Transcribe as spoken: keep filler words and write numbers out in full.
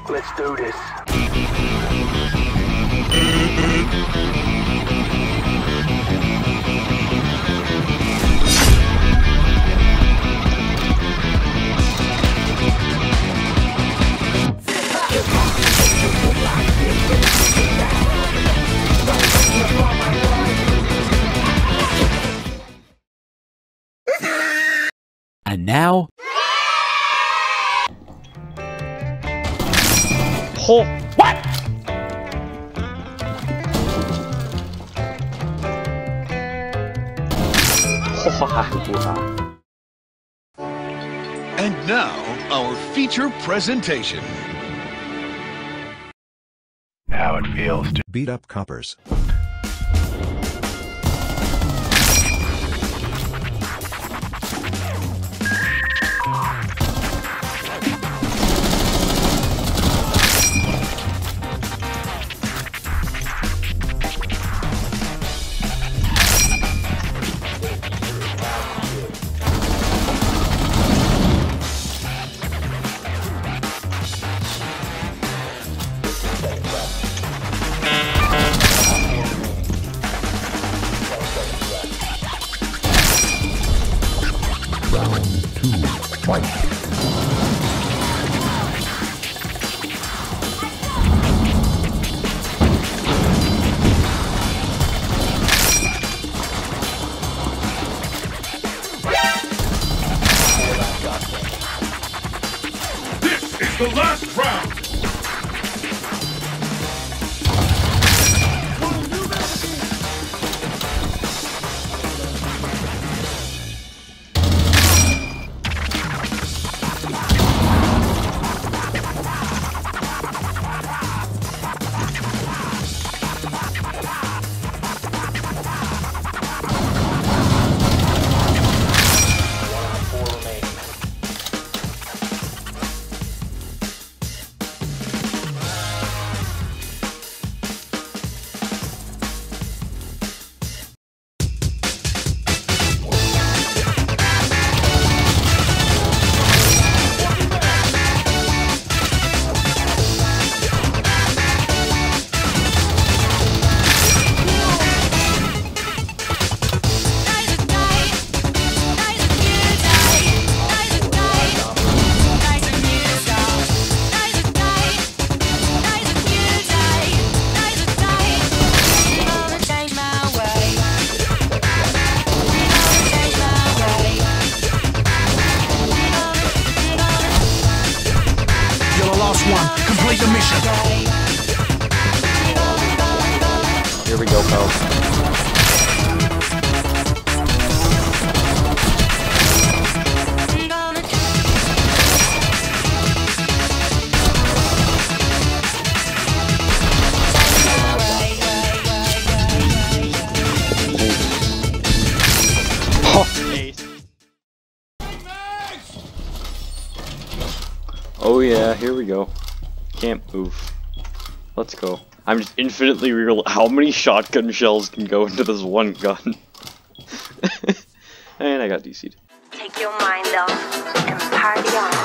Let's do this. And now... Oh, what? And now, our feature presentation. How it feels to beat up coppers. The last round! One, complete the mission. Here we go, folks. Oh yeah, here we go. Can't move. Let's go. I'm just infinitely real. How many shotgun shells can go into this one gun? And I got D C'd. Take your mind off and party on.